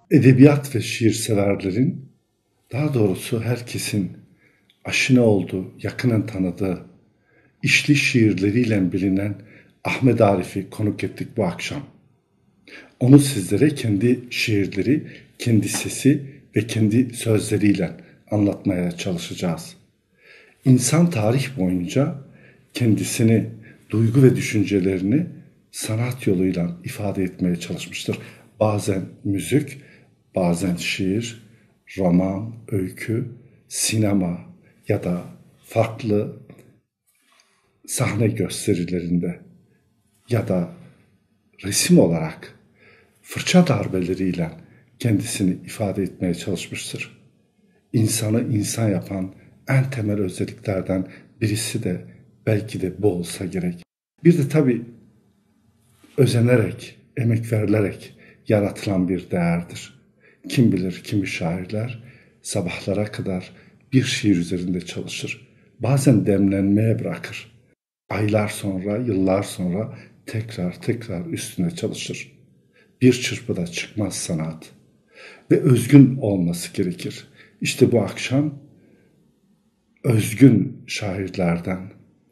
edebiyat ve şiir severlerin, daha doğrusu herkesin aşina olduğu, yakinen tanıdığı, işli şiirleriyle bilinen Ahmet Arif'i konuk ettik bu akşam. Onu sizlere kendi şiirleri, kendi sesi ve kendi sözleriyle anlatmaya çalışacağız. İnsan tarih boyunca kendisini, duygu ve düşüncelerini sanat yoluyla ifade etmeye çalışmıştır. Bazen müzik, bazen şiir, roman, öykü, sinema ya da farklı sahne gösterilerinde ya da resim olarak fırça darbeleriyle kendisini ifade etmeye çalışmıştır. İnsanı insan yapan en temel özelliklerden birisi de belki de bu olsa gerek. Bir de tabii özenerek, emek verilerek yaratılan bir değerdir. Kim bilir kimi şairler sabahlara kadar bir şiir üzerinde çalışır. Bazen demlenmeye bırakır. Aylar sonra, yıllar sonra tekrar üstüne çalışır. Bir çırpıda çıkmaz sanat ve özgün olması gerekir. İşte bu akşam özgün şairlerden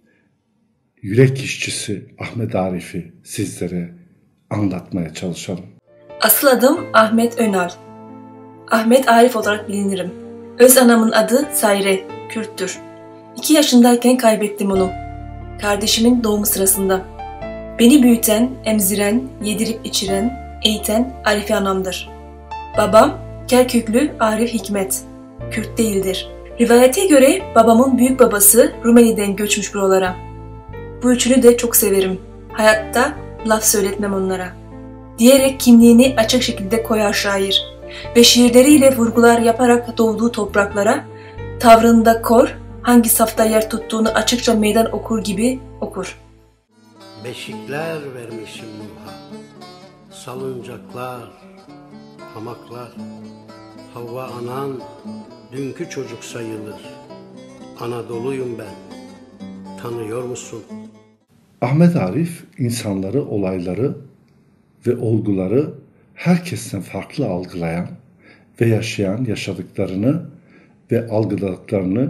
yürek işçisi Ahmet Arif'i sizlere anlatmaya çalışalım. Asıl adım Ahmet Önal. Ahmet Arif olarak bilinirim. Öz anamın adı Sayre, Kürttür. 2 yaşındayken kaybettim onu. Kardeşimin doğumu sırasında. Beni büyüten, emziren, yedirip içiren, eğiten Arife anamdır. Babam Kerküklü Arif Hikmet. Kürt değildir. Rivayete göre babamın büyük babası Rumeli'den göçmüş buralara. Bu üçünü de çok severim. Hayatta laf söyletmem onlara. Diyerek kimliğini açık şekilde koyar şair. Ve şiirleriyle vurgular yaparak doğduğu topraklara, tavrında kor, hangi safta yer tuttuğunu açıkça meydan okur gibi okur. Beşikler vermişim Nuh'a, salıncaklar, hamaklar. Havva anan dünkü çocuk sayılır. Anadolu'yum ben, tanıyor musun? Ahmet Arif insanları, olayları ve olguları herkesten farklı algılayan ve yaşayan, yaşadıklarını ve algıladıklarını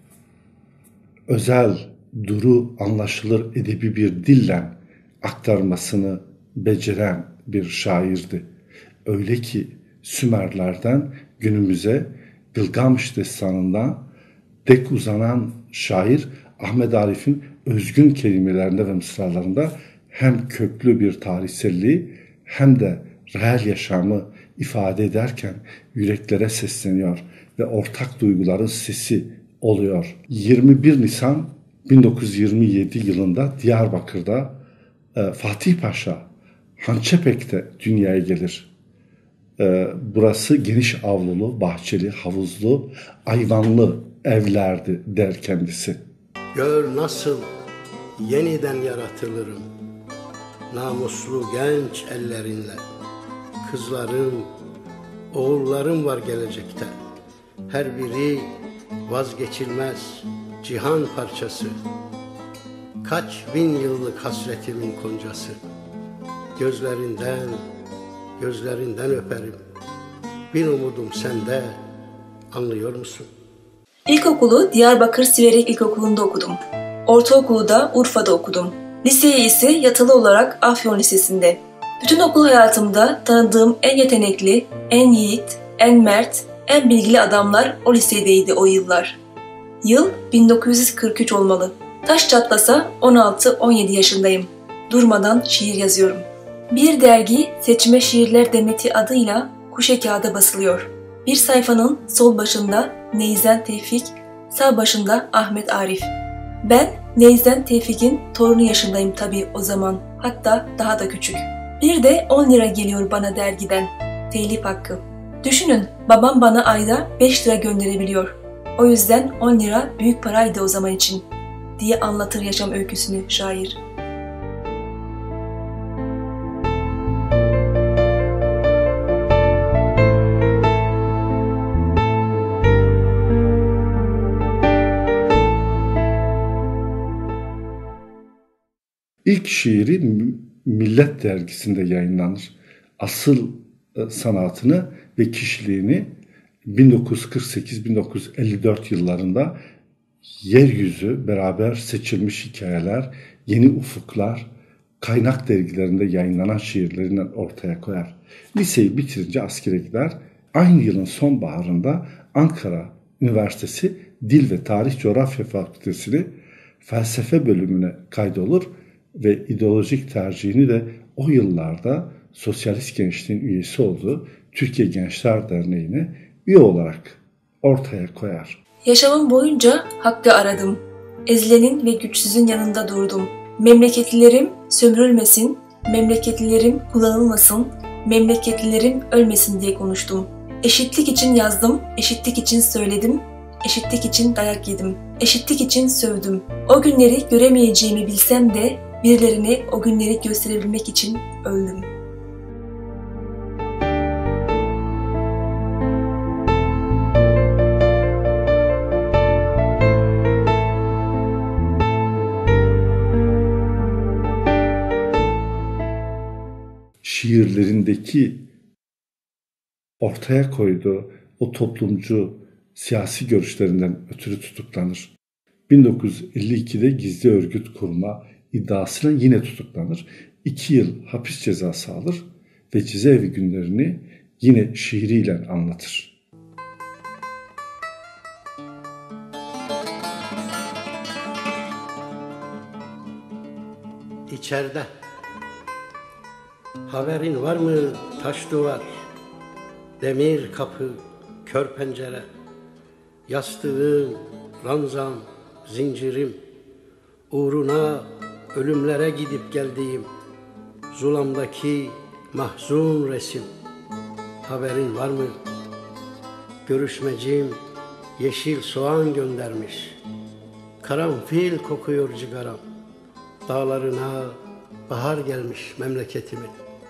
özel, duru, anlaşılır edebi bir dille aktarmasını beceren bir şairdi. Öyle ki Sümerlerden günümüze Gılgamış destanından dek uzanan şair Ahmet Arif'in özgün kelimelerinde ve mısralarında hem köklü bir tarihselliği hem de reel yaşamı ifade ederken yüreklere sesleniyor ve ortak duyguların sesi oluyor. 21 Nisan 1927 yılında Diyarbakır'da Fatih Paşa Hançepek'te dünyaya gelir. Burası geniş avlulu, bahçeli, havuzlu, ayvanlı evlerdi der kendisi. Gör nasıl yeniden yaratılırım, namuslu genç ellerinle. Kızlarım, oğullarım var gelecekte. Her biri vazgeçilmez cihan parçası. Kaç bin yıllık hasretimin koncası. Gözlerinden öperim. Bir umudum sende, anlıyor musun? İlkokulu Diyarbakır Siverek İlkokulu'nda okudum. Ortaokulu da Urfa'da okudum. Liseyi ise yatılı olarak Afyon Lisesi'nde. Bütün okul hayatımda tanıdığım en yetenekli, en yiğit, en mert, en bilgili adamlar o lisedeydi o yıllar. Yıl 1943 olmalı. Taş çatlasa 16-17 yaşındayım. Durmadan şiir yazıyorum. Bir dergi Seçme Şiirler Demeti adıyla kuşe kağıda basılıyor. Bir sayfanın sol başında Neyzen Tevfik, sağ başında Ahmet Arif. Ben Neyzen Tevfik'in torunu yaşındayım tabii o zaman, hatta daha da küçük. Bir de 10 lira geliyor bana dergiden, telif hakkı. Düşünün, babam bana ayda 5 lira gönderebiliyor. O yüzden 10 lira büyük paraydı o zaman için, diye anlatır yaşam öyküsünü şair. İlk şiiri Millet dergisinde yayınlanır. Asıl sanatını ve kişiliğini 1948-1954 yıllarında Yeryüzü, Beraber Seçilmiş Hikayeler, Yeni Ufuklar, Kaynak dergilerinde yayınlanan şiirlerinden ortaya koyar. Liseyi bitirince askere gider. Aynı yılın sonbaharında Ankara Üniversitesi Dil ve Tarih Coğrafya Fakültesini felsefe bölümüne kaydolur ve ideolojik tercihini de o yıllarda Sosyalist Gençliğin üyesi olduğu Türkiye Gençler Derneği'ne üye olarak ortaya koyar. Yaşamım boyunca hakkı aradım. Ezilenin ve güçsüzün yanında durdum. Memleketlilerim sömürülmesin, memleketlilerim kullanılmasın, memleketlilerim ölmesin diye konuştum. Eşitlik için yazdım, eşitlik için söyledim, eşitlik için dayak yedim, eşitlik için sövdüm. O günleri göremeyeceğimi bilsem de birilerine o günleri gösterebilmek için öldüm. Şiirlerindeki ortaya koyduğu o toplumcu siyasi görüşlerinden ötürü tutuklanır. 1952'de gizli örgüt kurma iddiasıyla yine tutuklanır. 2 yıl hapis cezası alır ve cezaevi günlerini yine şiiriyle anlatır. İçeride haberin var mı taş duvar, demir kapı, kör pencere, yastığım, ranzam, zincirim, uğruna ölümlere gidip geldiğim zulamdaki mahzun resim. Haberin var mı? Görüşmecim yeşil soğan göndermiş, karanfil kokuyor cigaram, dağlarına bahar gelmiş memleketimin.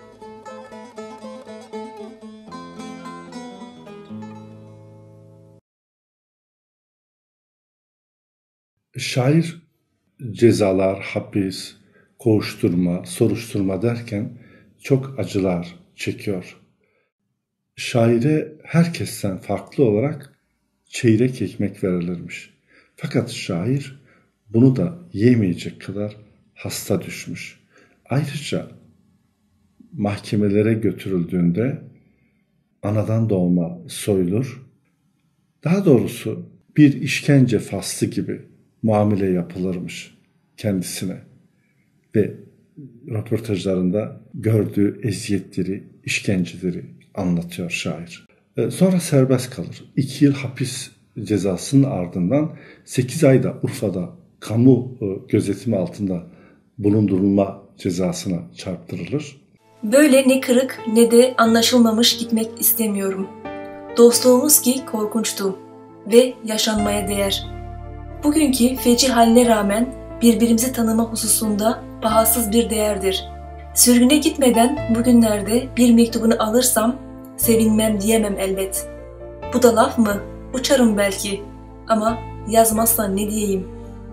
Şair cezalar, hapis, kovuşturma, soruşturma derken çok acılar çekiyor. Şaire herkesten farklı olarak çeyrek ekmek verilirmiş. Fakat şair bunu da yemeyecek kadar hasta düşmüş. Ayrıca mahkemelere götürüldüğünde anadan doğma soyulur. Daha doğrusu bir işkence faslı gibi muamele yapılırmış kendisine ve röportajlarında gördüğü eziyetleri, işkenceleri anlatıyor şair. Sonra serbest kalır. 2 yıl hapis cezasının ardından 8 ayda Urfa'da kamu gözetimi altında bulundurulma cezasına çarptırılır. Böyle ne kırık ne de anlaşılmamış gitmek istemiyorum. Dostluğumuz ki korkunçtu ve yaşanmaya değer. Bugünkü feci haline rağmen birbirimizi tanıma hususunda bahasız bir değerdir. Sürgüne gitmeden bugünlerde bir mektubunu alırsam sevinmem diyemem elbet. Bu da laf mı? Uçarım belki. Ama yazmazsan ne diyeyim?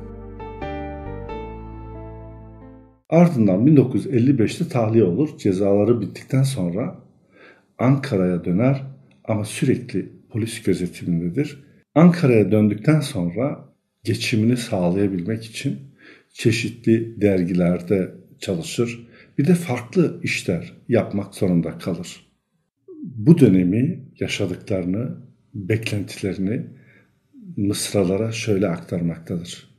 Ardından 1955'te tahliye olur. Cezaları bittikten sonra Ankara'ya döner ama sürekli polis gözetimindedir. Ankara'ya döndükten sonra geçimini sağlayabilmek için çeşitli dergilerde çalışır. Bir de farklı işler yapmak zorunda kalır. Bu dönemi, yaşadıklarını, beklentilerini mısralara şöyle aktarmaktadır.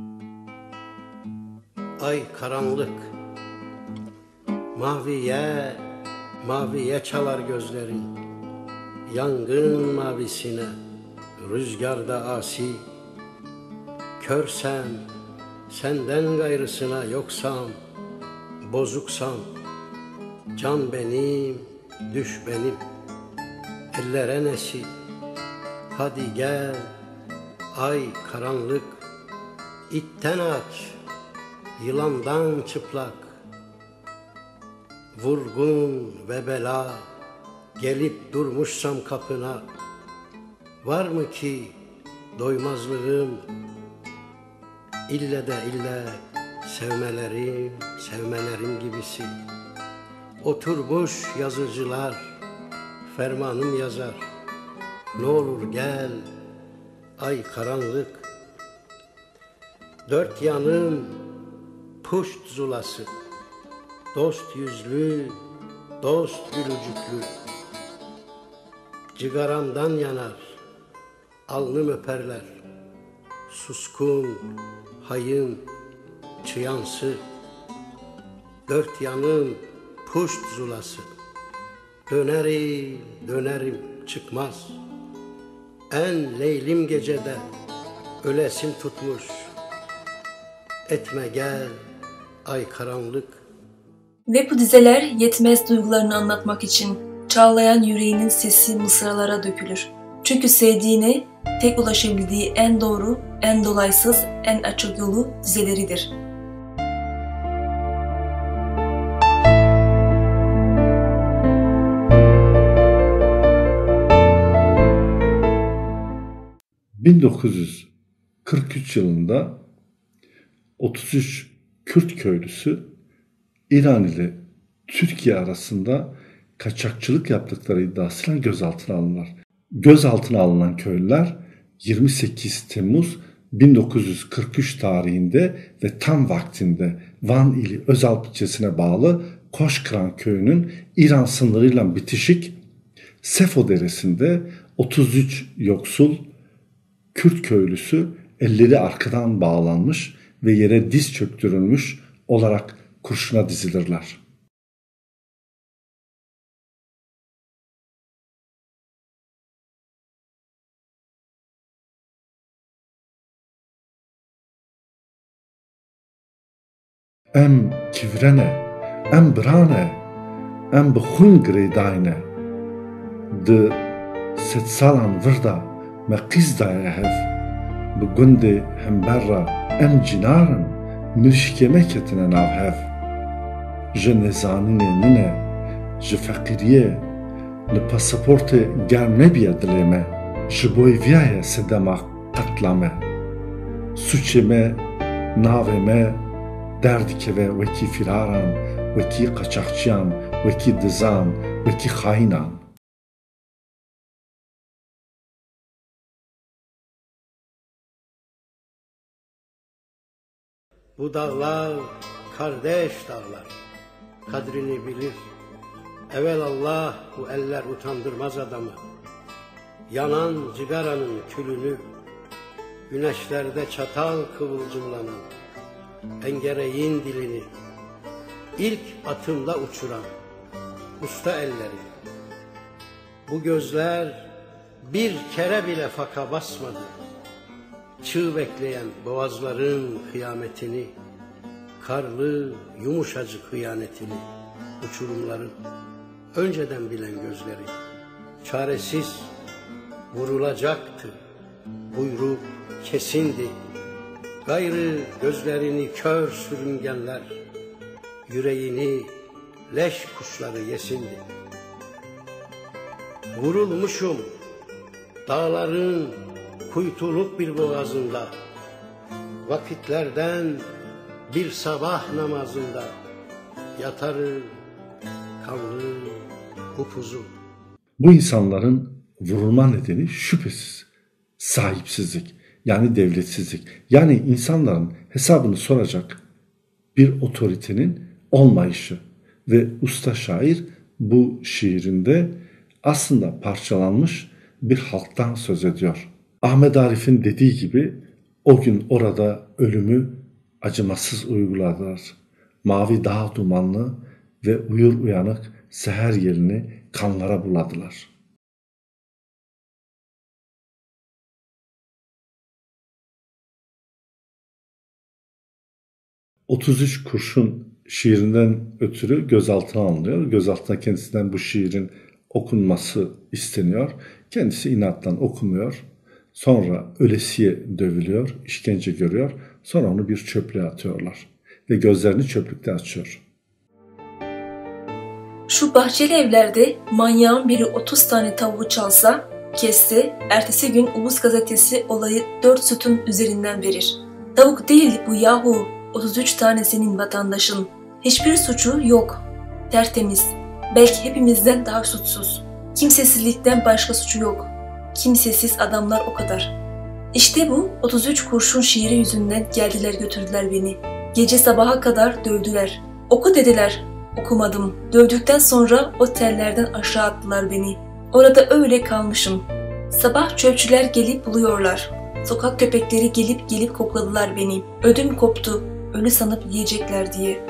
Ay karanlık, maviye, maviye çalar gözlerin, yangın mavisine, rüzgarda asi. Körsem, senden gayrısına yoksam, bozuksam, can benim, düş benim, ellere nesi, hadi gel, ay karanlık, itten aç, yılandan çıplak, vurgun ve bela, gelip durmuşsam kapına, var mı ki doymazlığım, ille de ille sevmelerim gibisi. Oturmuş yazıcılar fermanım yazar. Ne olur gel, ay karanlık. Dört yanım puşt zulası. Dost yüzlü, dost gülücüklü. Cigaramdan yanar, alnım öperler. Suskun, hayın, çıyansı. Dört yanım puşt zulası. Dönerim, dönerim çıkmaz. En leylim gecede ölesim tutmuş. Etme gel, ay karanlık. Ve bu dizeler yetmez duygularını anlatmak için. Çağlayan yüreğinin sesi mısralara dökülür. Çünkü sevdiğine tek ulaşabildiği en doğru, en dolaysız, en açık yolu dizeleridir. ...1943 yılında 33 Kürt köylüsü İran ile Türkiye arasında kaçakçılık yaptıkları iddiasıyla gözaltına alınırlar. Gözaltına alınan köylüler 28 Temmuz 1943 tarihinde ve tam vaktinde Van ili Özalp ilçesine bağlı Koşkıran köyünün İran sınırıyla bitişik Sefo Deresi'nde 33 yoksul Kürt köylüsü elleri arkadan bağlanmış ve yere diz çöktürülmüş olarak kurşuna dizilirler. Em kivrene, em brane, em bixun girêdayne. Di setsalan virda me qîzdaya hev. Bi gundê hemberra em cinarin mirşkeme ketine nav hev. Ji nezanînê min e, ji feqîriyê, li pasaportê germ nebiye dilê me. Ji bo viyaye sedema qetla me. Suçê me, navê me, derdikeve wekî firaran, wekî qaçaxçiyan, wekî dizan, wekî xayînan. Bu dağlar kardeş dağlar, kadrini bilir. Evelallah bu eller utandırmaz adamı. Yanan cigaranın külünü, güneşlerde çatal kıvılcımlanan, engereğin dilini ilk atımda uçuran usta elleri. Bu gözler bir kere bile faka basmadı. Çığ bekleyen boğazların kıyametini, karlı yumuşacık hıyanetini, uçurumların önceden bilen gözleri. Çaresiz vurulacaktı, buyruk kesindi. Gayrı gözlerini kör sürüngenler, yüreğini leş kuşları yesindi. Vurulmuşum dağların kuytuluk bir boğazında, vakitlerden bir sabah namazında, yatarım kanlı upuzun. Bu insanların vurulma nedeni şüphesiz sahipsizlik, yani devletsizlik, yani insanların hesabını soracak bir otoritenin olmayışı. Ve usta şair bu şiirinde aslında parçalanmış bir halktan söz ediyor. Ahmet Arif'in dediği gibi o gün orada ölümü acımasız uyguladılar. Mavi dağ dumanlı ve uyur uyanık seher yelini kanlara buladılar. "33 kurşun" şiirinden ötürü gözaltına alınıyor. Gözaltına kendisinden bu şiirin okunması isteniyor. Kendisi inattan okumuyor. Sonra ölesiye dövülüyor, işkence görüyor. Sonra onu bir çöplüğe atıyorlar ve gözlerini çöplükte açıyor. Şu bahçeli evlerde manyağın biri 30 tane tavuğu çalsa, kesse, ertesi gün Ulus gazetesi olayı 4 sütun üzerinden verir. Tavuk değil bu yahu, 33 tane senin vatandaşın. Hiçbir suçu yok. Tertemiz. Belki hepimizden daha suçsuz. Kimsesizlikten başka suçu yok. Kimsesiz adamlar o kadar. İşte bu 33 kurşun şiiri yüzünden geldiler götürdüler beni. Gece sabaha kadar dövdüler. Oku dediler. Okumadım. Dövdükten sonra o tellerden aşağı attılar beni. Orada öyle kalmışım. Sabah çöpçüler gelip buluyorlar. Sokak köpekleri gelip kokladılar beni. Ödüm koptu. Ölü sanıp yiyecekler diye.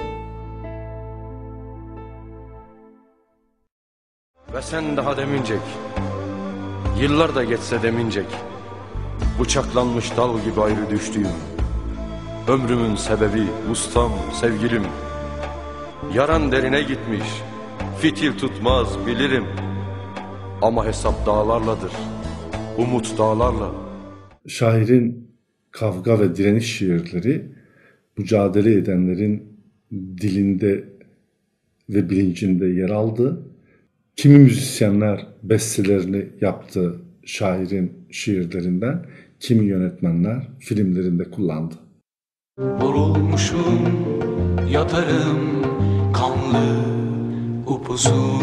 Ve sen daha demincek, yıllar da geçse demincek, bıçaklanmış dal gibi ayrı düştüğüm, ömrümün sebebi ustam, sevgilim, yaran derine gitmiş, fitil tutmaz bilirim, ama hesap dağlarladır, umut dağlarla. Şairin kavga ve direniş şiirleri mücadele edenlerin dilinde ve bilincinde yer aldı. Kimi müzisyenler bestelerini yaptı şairin şiirlerinden, kimi yönetmenler filmlerinde kullandı. Vurulmuşum, yatarım kanlı upuzun.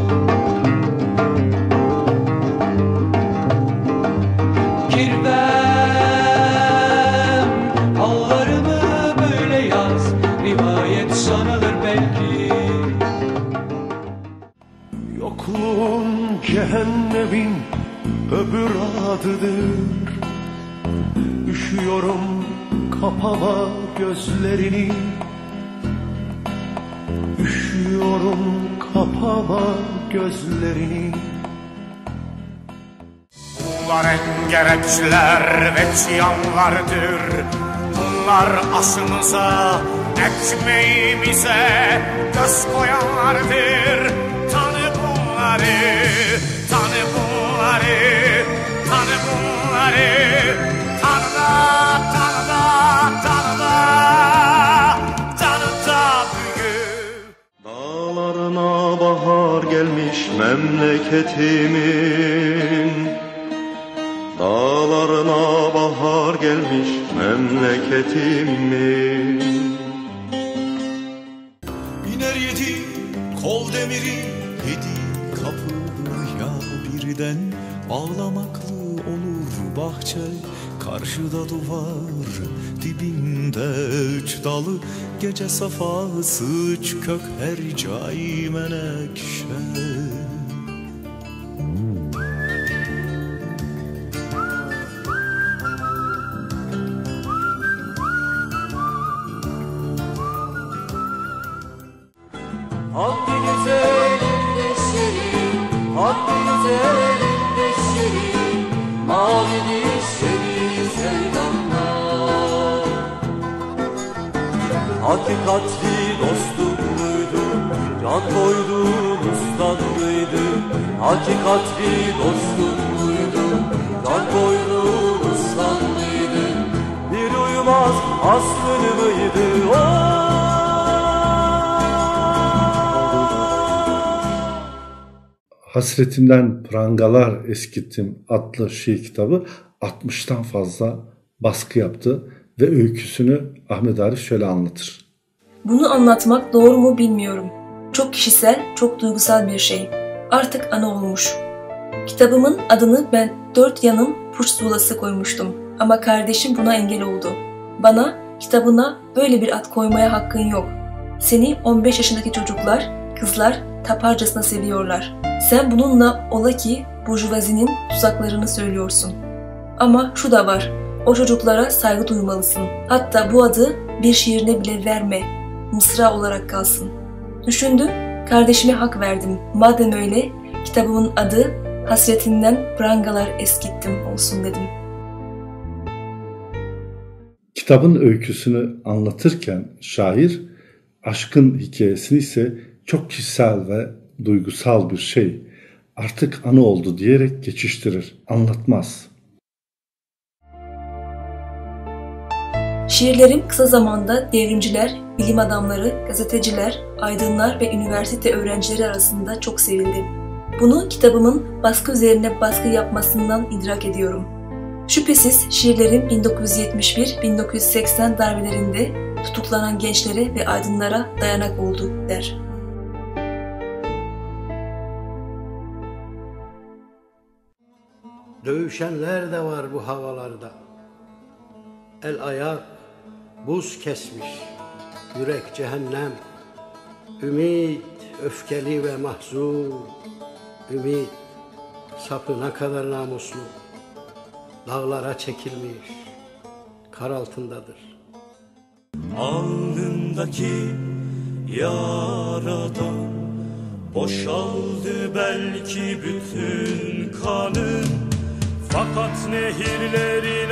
Girmem hallarımı böyle yaz, rivayet sanılır belki. Yokluğun cehennemin öbür adıdır. Üşüyorum, kapama gözlerini. Üşüyorum, kapama gözlerini. Bunlar en gereçler ve ziyanlardır. Bunlar asımıza, ekmeğimize göz koyanlardır. Tanı bunları, tanı bunları, tanı bunları. Tanı da, tanı da, tanı da, tanı da büyük. Dağlarına bahar gelmiş memleketimin. Dağlarına bahar gelmiş memleketimin. İner yedi kol demiri, yedi kapıya birden. Ağlamaklı olur bahçe, karşıda duvar, dibinde üç dalı. Gece safası üç kök, her cay menekşe. Hangi güzelin neşeli, hangi güzelin neşeli, mavi dişleri sevdanlar. Hakikatli dostum muydu, can koyduğum ustan mıydı? Hakikatli dostum muydu, can koyduğum ustan mıydı? Bir uyumaz aslını mıydı o? Hasretimden Prangalar Eskittim adlı şiir kitabı 60'tan fazla baskı yaptı ve öyküsünü Ahmet Arif şöyle anlatır. Bunu anlatmak doğru mu bilmiyorum. Çok kişisel, çok duygusal bir şey. Artık ana olmuş. Kitabımın adını ben 4 yanım Puçsulası koymuştum. Ama kardeşim buna engel oldu. Bana, kitabına böyle bir ad koymaya hakkın yok. Seni 15 yaşındaki çocuklar, kızlar taparcasına seviyorlar. Sen bununla ola ki burjuvazinin tuzaklarını söylüyorsun. Ama şu da var, o çocuklara saygı duymalısın. Hatta bu adı bir şiirine bile verme, mısra olarak kalsın. Düşündüm, kardeşime hak verdim. Madem öyle, kitabımın adı Hasretinden Prangalar Eskittim olsun dedim. Kitabın öyküsünü anlatırken şair, aşkın hikayesini ise çok kişisel ve duygusal bir şey, artık anı oldu diyerek geçiştirir, anlatmaz. Şiirlerim kısa zamanda devrimciler, bilim adamları, gazeteciler, aydınlar ve üniversite öğrencileri arasında çok sevildi. Bunu kitabımın baskı üzerine baskı yapmasından idrak ediyorum. Şüphesiz şiirlerim 1971-1980 darbelerinde tutuklanan gençlere ve aydınlara dayanak oldu der. Dövüşenler de var bu havalarda. El ayak buz kesmiş, yürek cehennem. Ümit öfkeli ve mahzun, ümit sapına kadar namuslu. Dağlara çekilmiş, kar altındadır. Alnındaki yaradan boşaldı belki bütün kanın, fakat nehirlerin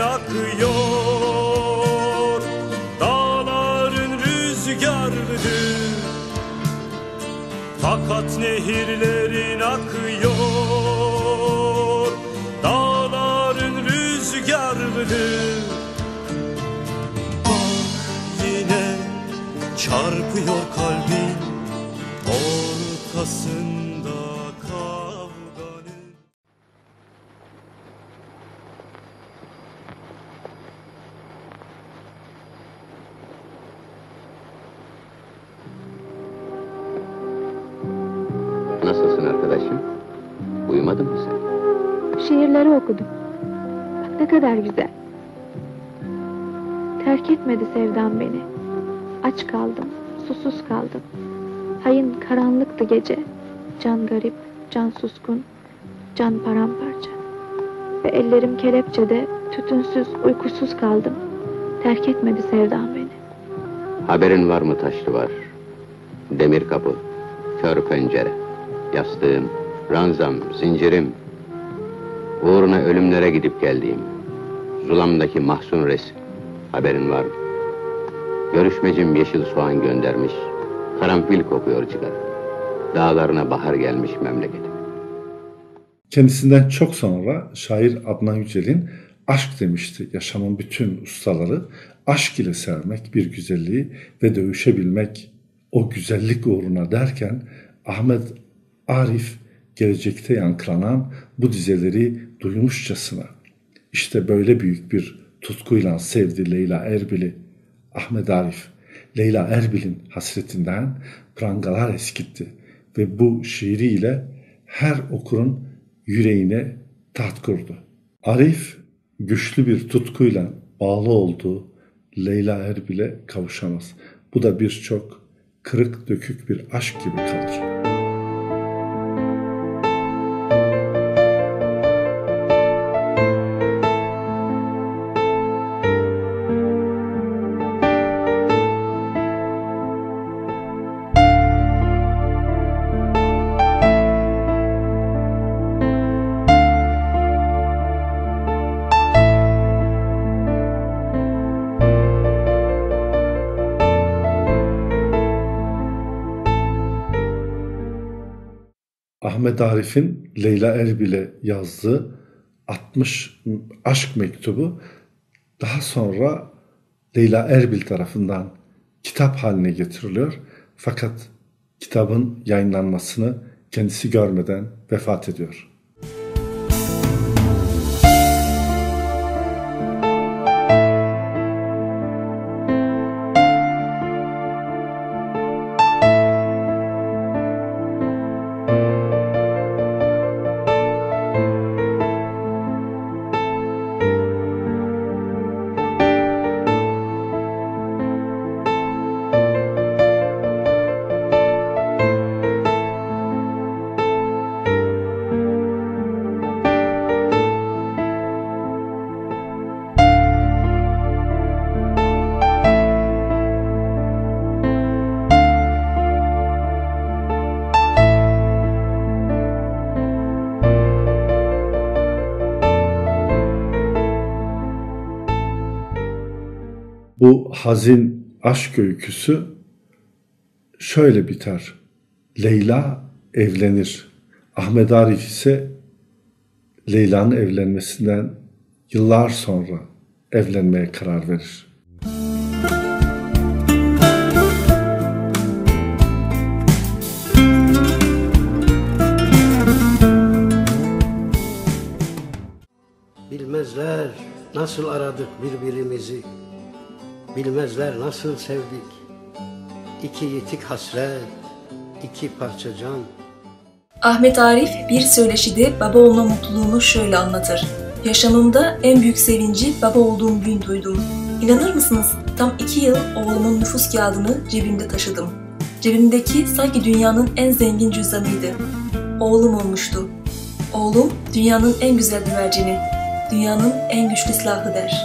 akıyor, dağların rüzgarlıdır. Fakat nehirlerin akıyor, dağların rüzgarlıdır. Bak yine çarpıyor kalbin ortasında kavganın. Nasılsın arkadaşım? Uyumadın mı sen? Şiirleri okudum. Bak ne kadar güzel. Terk etmedi sevdam beni. Aç kaldım, susuz kaldım. Hayın karanlıktı gece. Can garip, can suskun, can paramparça. Ve ellerim kelepçede, tütünsüz, uykusuz kaldım. Terk etmedi sevdam beni. Haberin var mı taşlı var? Demir kapı, kör pencere, yastığım, ranzam, zincirim. Uğruna ölümlere gidip geldiğim zulamdaki mahzun resim. Haberin var mı? Görüşmecim yeşil soğan göndermiş, karanfil kokuyor çıkar. Dağlarına bahar gelmiş memleketim. Kendisinden çok sonra şair Adnan Yücel'in aşk demişti. Yaşamın bütün ustaları aşk ile sevmek bir güzelliği ve dövüşebilmek o güzellik uğruna derken Ahmet Arif gelecekte yankılanan bu dizeleri duymuşçasına işte böyle büyük bir tutkuyla sevdi Leyla Erbil'i. Ahmet Arif, Leyla Erbil'in hasretinden prangalar eskitti ve bu şiiriyle her okurun yüreğine taht kurdu. Arif, güçlü bir tutkuyla bağlı olduğu Leyla Erbil'e kavuşamaz. Bu da birçok kırık dökük bir aşk gibi kalır. Ahmet Arif'in Leyla Erbil'e yazdığı 60 aşk mektubu daha sonra Leyla Erbil tarafından kitap haline getiriliyor. Fakat kitabın yayınlanmasını kendisi görmeden vefat ediyor. Bu hazin aşk öyküsü şöyle biter. Leyla evlenir. Ahmet Arif ise Leyla'nın evlenmesinden yıllar sonra evlenmeye karar verir. Bilmezler nasıl aradık birbirimizi, bilmezler nasıl sevdik. İki yitik hasret, iki parça can. Ahmet Arif bir söyleşide baba olma mutluluğunu şöyle anlatır. Yaşamımda en büyük sevinci baba olduğum gün duydum. İnanır mısınız? Tam 2 yıl oğlumun nüfus kağıdını cebimde taşıdım. Cebimdeki sanki dünyanın en zengin cüzdanıydı. Oğlum olmuştu. Oğlum dünyanın en güzel güvercini, dünyanın en güçlü silahı der.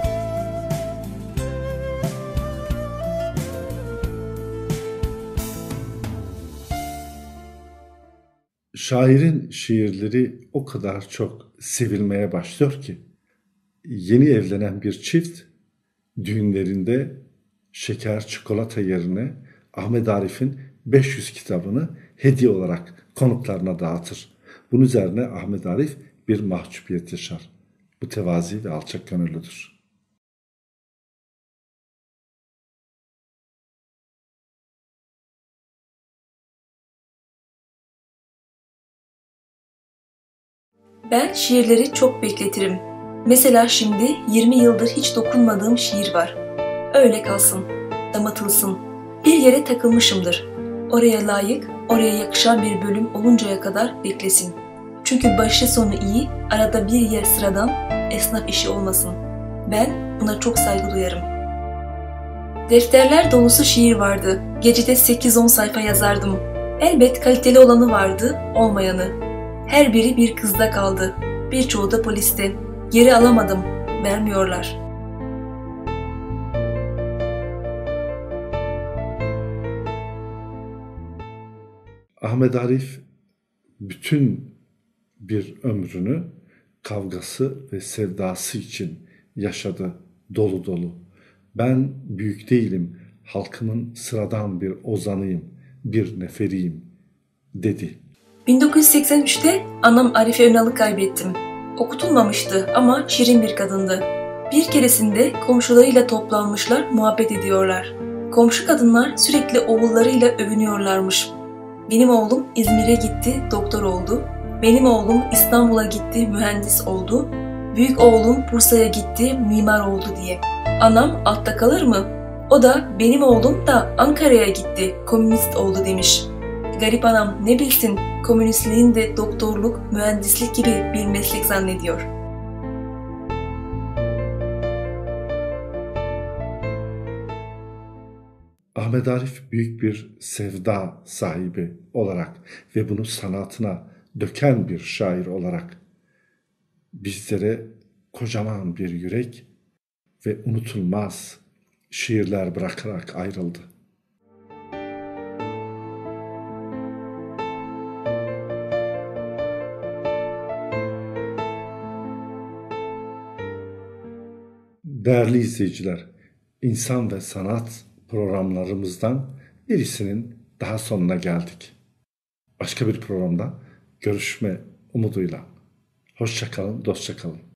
Şairin şiirleri o kadar çok sevilmeye başlıyor ki, yeni evlenen bir çift düğünlerinde şeker, çikolata yerine Ahmet Arif'in 500 kitabını hediye olarak konuklarına dağıtır. Bunun üzerine Ahmet Arif bir mahcubiyet yaşar. Bu tevazi ve alçak gönüllüdür. Ben şiirleri çok bekletirim. Mesela şimdi 20 yıldır hiç dokunmadığım şiir var. Öyle kalsın, damatılsın. Bir yere takılmışımdır. Oraya layık, oraya yakışan bir bölüm oluncaya kadar beklesin. Çünkü başı sonu iyi, arada bir yer sıradan, esnaf işi olmasın. Ben buna çok saygı duyarım. Defterler dolusu şiir vardı. Gecede 8-10 sayfa yazardım. Elbet kaliteli olanı vardı, olmayanı. Her biri bir kızda kaldı. Birçoğu da poliste. Geri alamadım. Vermiyorlar. Ahmet Arif bütün bir ömrünü kavgası ve sevdası için yaşadı, dolu dolu. Ben büyük değilim, halkımın sıradan bir ozanıyım, bir neferiyim dedi. 1983'te anam Arife Önal'ı kaybettim. Okutulmamıştı ama şirin bir kadındı. Bir keresinde komşularıyla toplanmışlar, muhabbet ediyorlar. Komşu kadınlar sürekli oğullarıyla övünüyorlarmış. Benim oğlum İzmir'e gitti, doktor oldu. Benim oğlum İstanbul'a gitti, mühendis oldu. Büyük oğlum Bursa'ya gitti, mimar oldu diye. Anam altta kalır mı? O da benim oğlum da Ankara'ya gitti, komünist oldu demiş. Garip anam ne bilsin, komünistliğin de doktorluk, mühendislik gibi bir meslek zannediyor. Ahmet Arif büyük bir sevda sahibi olarak ve bunu sanatına döken bir şair olarak bizlere kocaman bir yürek ve unutulmaz şiirler bırakarak ayrıldı. Değerli izleyiciler, İnsan ve Sanat programlarımızdan birisinin daha sonuna geldik. Başka bir programda görüşme umuduyla. Hoşça kalın, dostça kalın.